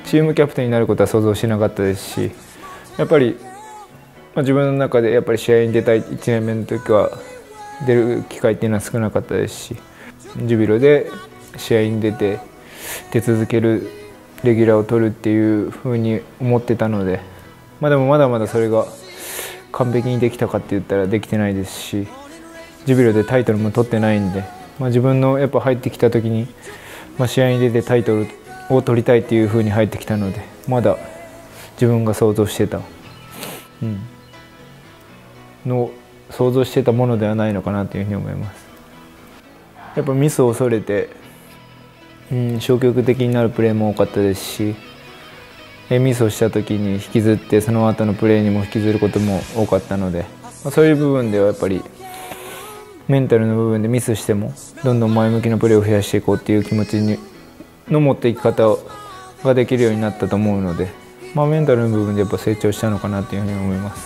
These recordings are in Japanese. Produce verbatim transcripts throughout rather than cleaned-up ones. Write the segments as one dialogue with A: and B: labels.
A: チームキャプテンになることは想像しなかったですし、やっぱり、まあ、自分の中でやっぱり試合に出たいいちねんめの時は出る機会っていうのは少なかったですし、ジュビロで試合に出て出続けるレギュラーを取るっていうふうに思ってたので、まあ、でもまだまだそれが完璧にできたかって言ったらできてないですし、ジュビロでタイトルも取ってないんで、まあ、自分のやっぱ入ってきた時に、まあ、試合に出てタイトルを取りたいっていうふうに入ってきたので、まだ自分が想像してた、うん、の想像してたものではないのかなというふうに思います。やっぱミスを恐れて、うん、消極的になるプレーも多かったですし、ミスをした時に引きずってその後のプレーにも引きずることも多かったので、そういう部分ではやっぱりメンタルの部分でミスしてもどんどん前向きなプレーを増やしていこうっていう気持ちにの持っていき方ができるようになったと思うので、まあ、メンタルの部分でやっぱ成長したのかなというふうに思います。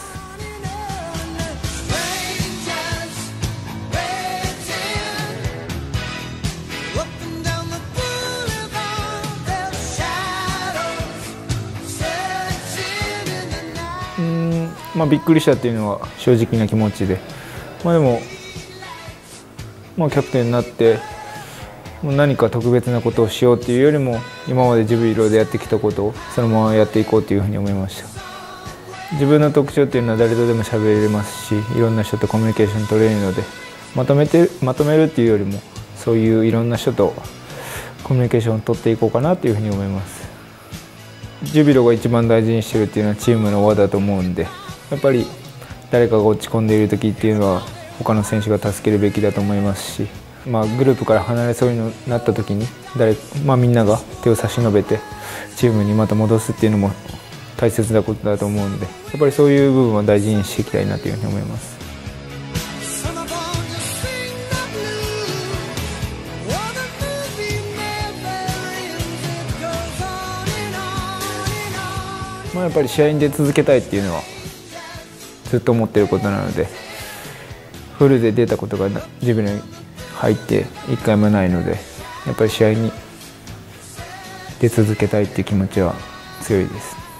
A: うーんまあ、びっくりしたっていうのは正直な気持ちで、まあ、でも、まあ、キャプテンになって何か特別なことをしようっていうよりも、今までジュビロでやってきたことをそのままやっていこうというふうに思いました。自分の特徴っていうのは誰とでも喋れますし、いろんな人とコミュニケーション取れるので、まとめてまとめるっていうよりもそういういろんな人とコミュニケーションを取っていこうかなというふうに思います。ジュビロが一番大事にしてるっていうのはチームの輪だと思うんで、やっぱり誰かが落ち込んでいる時っていうのは他の選手が助けるべきだと思いますし、まあ、グループから離れそうになった時に誰、まあ、みんなが手を差し伸べてチームにまた戻すっていうのも大切なことだと思うんで、やっぱりそういう部分は大事にしていきたいなというふうに思います。まあ、やっぱり試合に出続けたいっていうのはずっと思っていることなので、フルで出たことが自分に入っていっかいもないので、やっぱり試合に出続けたいっていう気持ちは強いです。